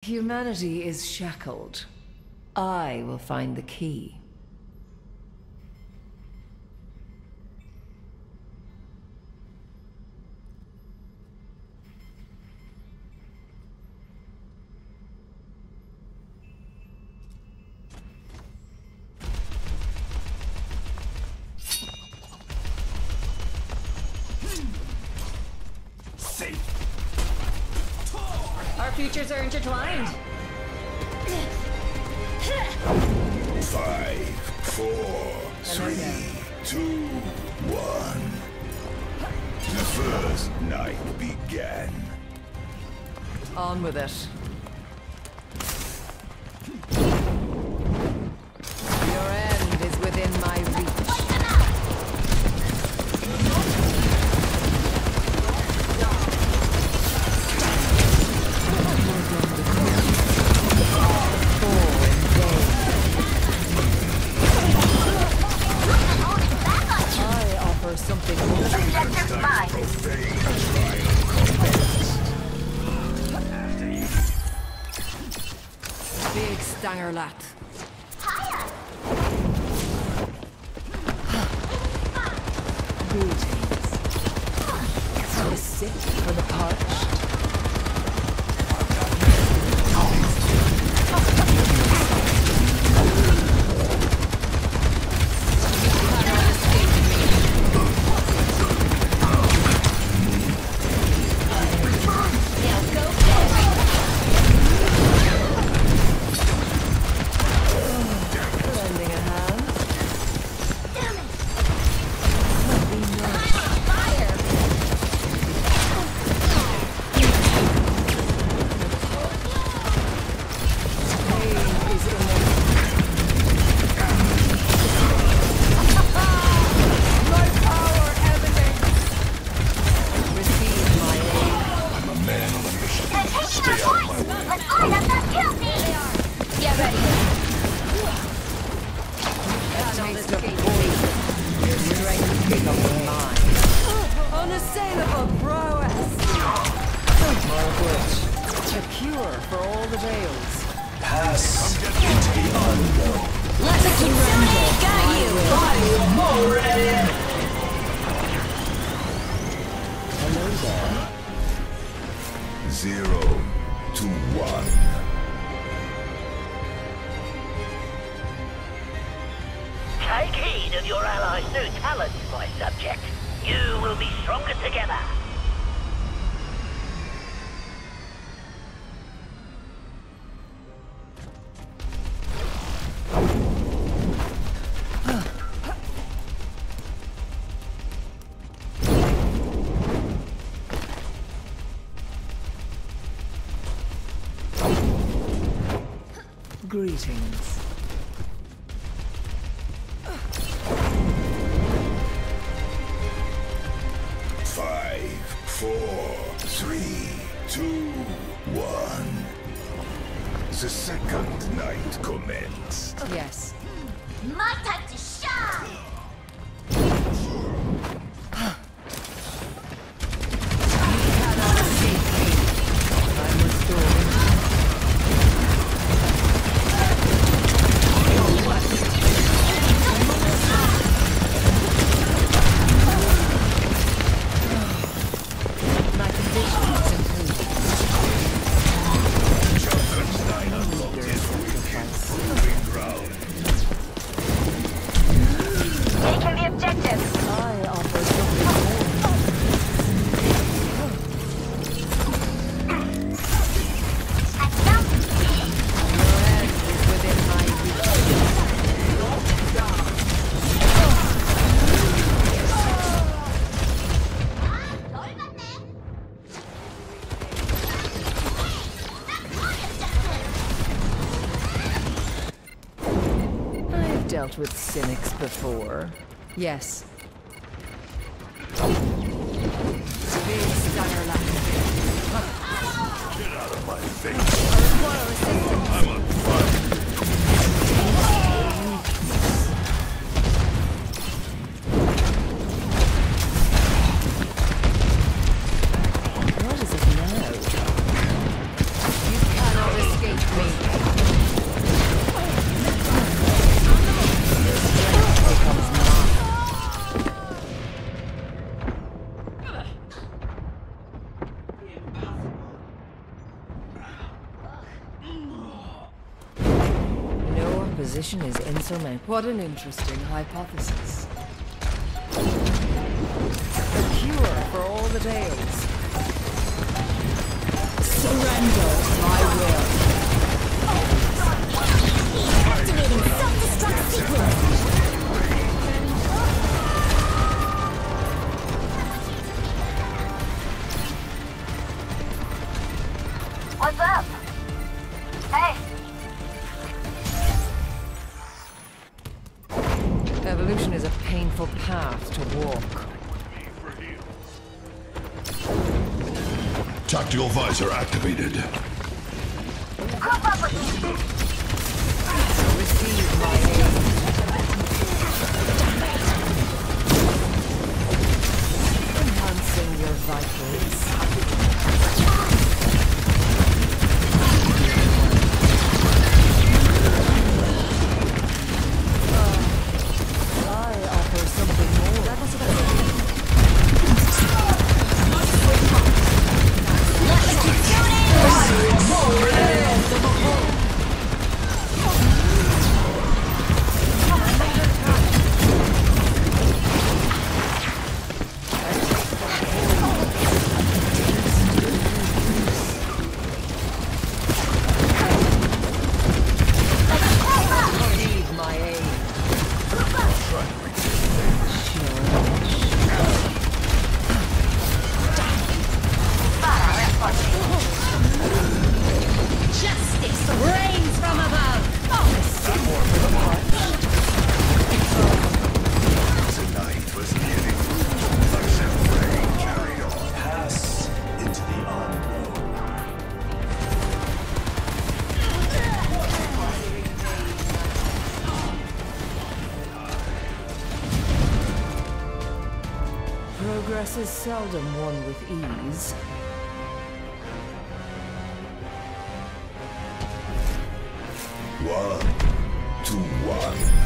Humanity is shackled. I will find the key. Our futures are intertwined. 5, 4, 3, 2, 1. The first night began. On with it. Your end is within my reach. Something more. Big stanger lat. Greetings. The sick for the parched. Unassailable prowess! More of which. A cure for all the veils. Pass into the unknown. Let the Kitsune guide you! More ready! Hello there. 0 to 1. Take heed of your allies' new talents, my subject. You will be stronger together. Greetings. Five, 4, 3, 2, 1. The second night commenced. Yes. My time to shine! I'm restored. My condition is improved. Junkenstein unlocked his wicked proving ground. Taking the objective. I offer something more. Your end is within my reach. I've dealt with cynics before. Yes. Big stunner left. Get out of my face. I'm on fire. What is it now? You cannot escape opposition is insurmountable. What an interesting hypothesis. A cure for all the tales. Surrender my will. Activating self-destruct sequence. What's up? Hey! Evolution is a painful path to walk. Tactical visor activated. Group up with me! Receive my aid. Enhancing your vitals. I offer something more. Need my aid. Justice reigns from above. Tonight was nearly through. Except Ray carried on. Pass into the unknown. Progress is seldom won with ease. One to one.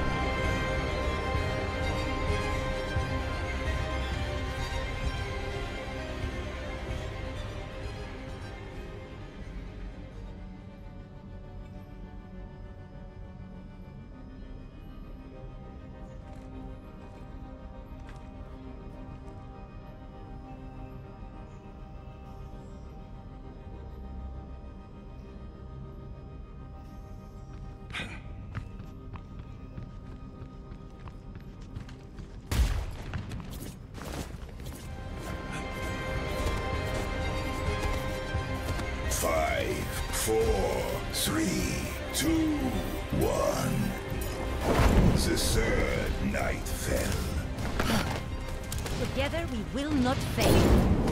Five, four, three, two, one. The third night fell. Together we will not fail.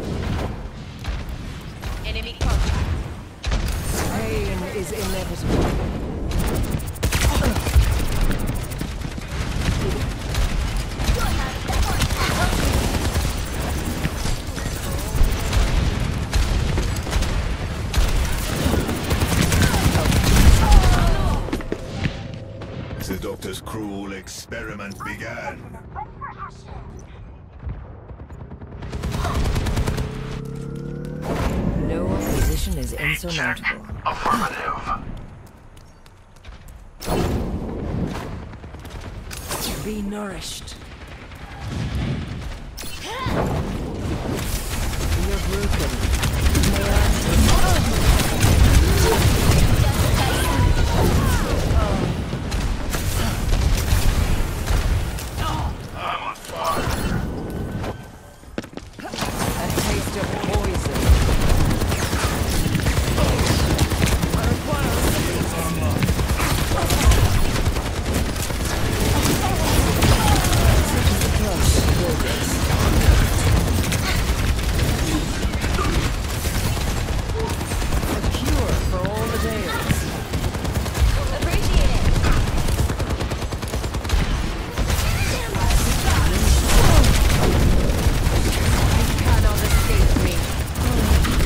Enemy contact. Pain is inevitable. The doctor's cruel experiment began. No opposition is insurmountable. Affirmative. Be nourished. You're broken. May I'm on fire. a taste of poison. A cure for all the tales. Appreciate it. Cannot escape me.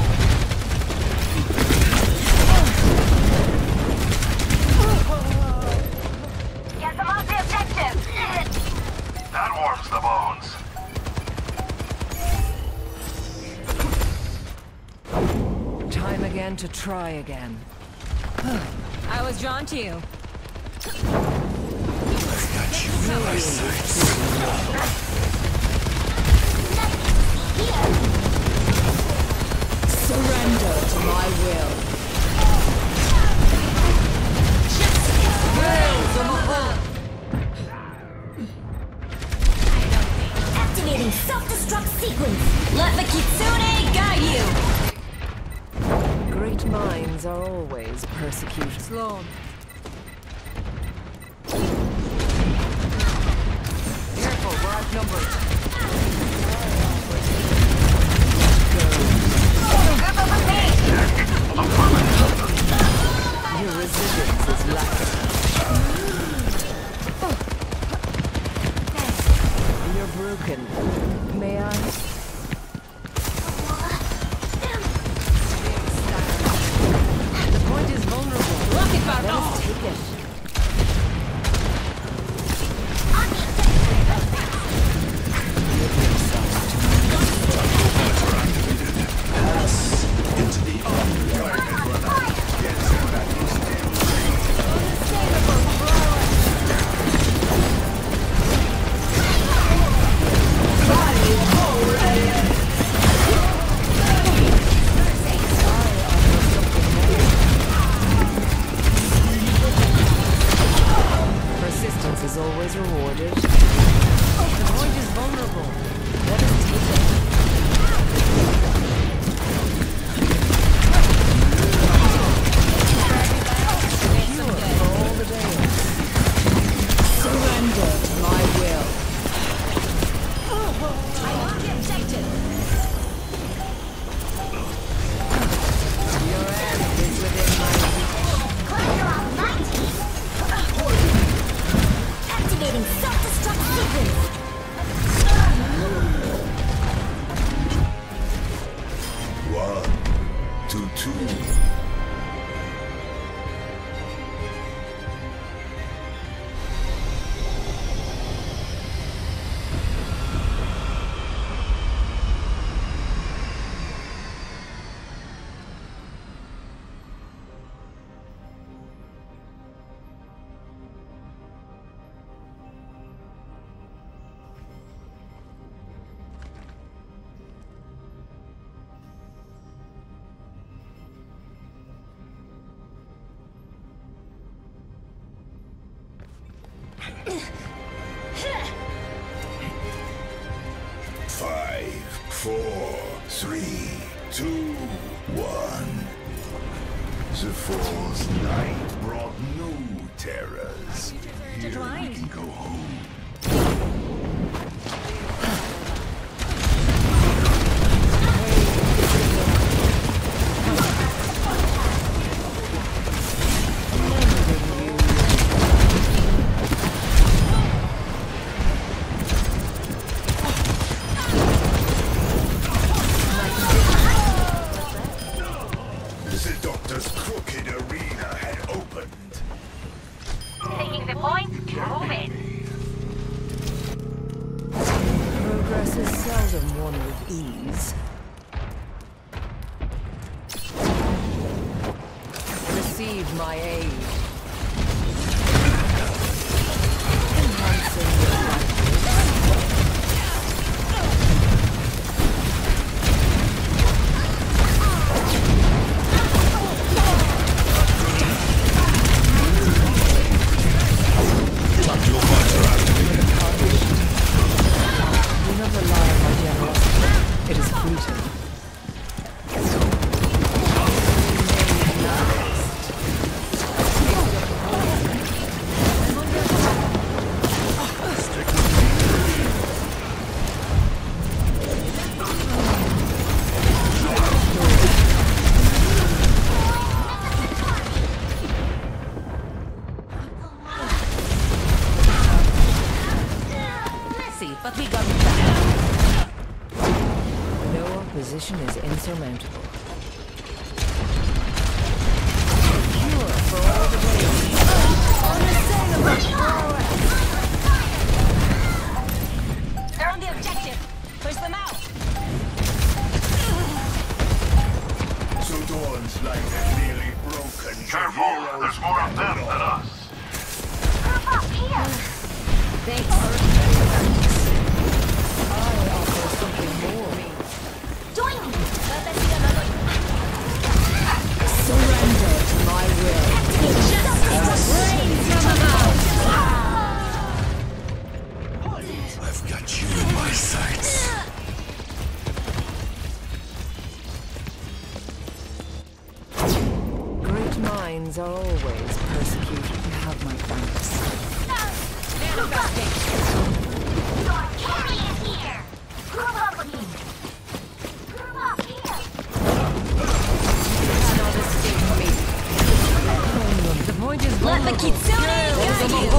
Get them off the objective! That warms the bones. Time again to try again. I was drawn to you. got you in my sights. Surrender to my will. Activating self-destruct sequence. Let the Kitsune guide you. Great minds are always persecuted. Sloan. Careful, we're outnumbered. Your resilience is lacking. You're broken. May I? The point is vulnerable. Lock it back Let off. us take it. Pass into the Persistence is always rewarded. The point is vulnerable. Let us take it. Pure for all the days. Surrender to my will. I want the objective. Your end is within my Activating self-destruct sequence. One to two. Five, four, three, two, one. The Falls night brought new terrors. Here we can go home. The doctor's crooked arena had opened. Taking the point, moving. Progress is seldom won with ease. Receive my aid. Enhancing your life. Do not rely on my generosity. It is fleeting. Messy, but we got it back. No opposition is insurmountable. Pure for all the days. They're on the objective. Push them out. So Dawn's like a nearly broken. Careful, there's more of them than us. Thanks. I offer something more. Join me. Surrender to my will. Rain from above. I've got you in my sights. Great minds are always persecuted. You have my thanks. Manifesting. Your carry is here. Group up with me. Group up here. Cannot escape me. The point is Let the vulnerable. kitsune guide you.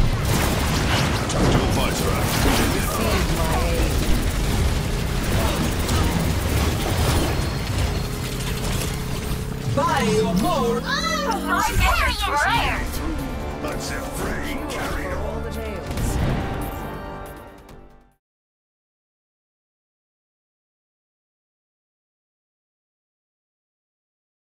Receive my aid. Your carry is here. Let's have rain carried on.